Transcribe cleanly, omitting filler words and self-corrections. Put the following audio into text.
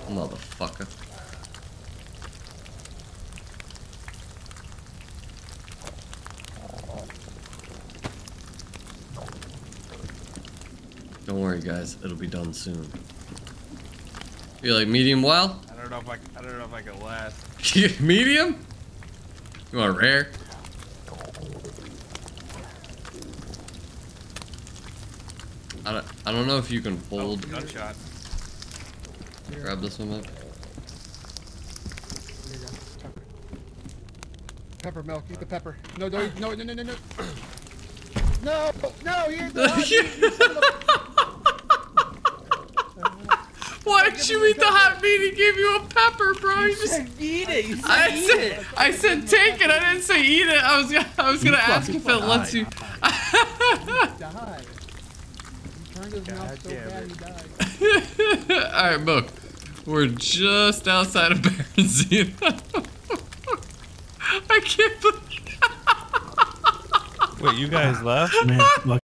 Motherfucker. Don't worry, guys. It'll be done soon. You like medium well? I don't know if I can last. Medium? You want rare? I don't know if you can fold. Oh, gunshot. Grab this one up. Here you go. Pepper milk. Eat the pepper. No, no, no, no, no, no, no. No, no, you're the Why did you eat the hot meat? He gave you a pepper, bro. You just eat it. You said eat it. I said take it. I didn't say eat it. I was gonna ask if it lets you. He died. He turned his mouth so bad he died. Alright, Mook. We're just outside of Benzino. I can't believe. Wait, you guys left? Man,